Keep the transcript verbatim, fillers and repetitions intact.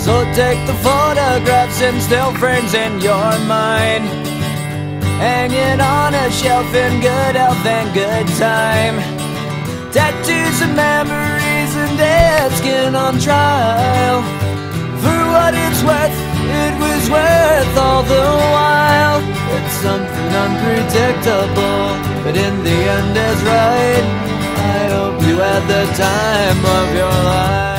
So take the photographs and still frames in your mind, hanging on a shelf in good health and good time. Tattoos and memories and dead skin on trial. For what it's worth, it was worth all the while. It's something unpredictable, but in the end is right. I hope you had the time of your life.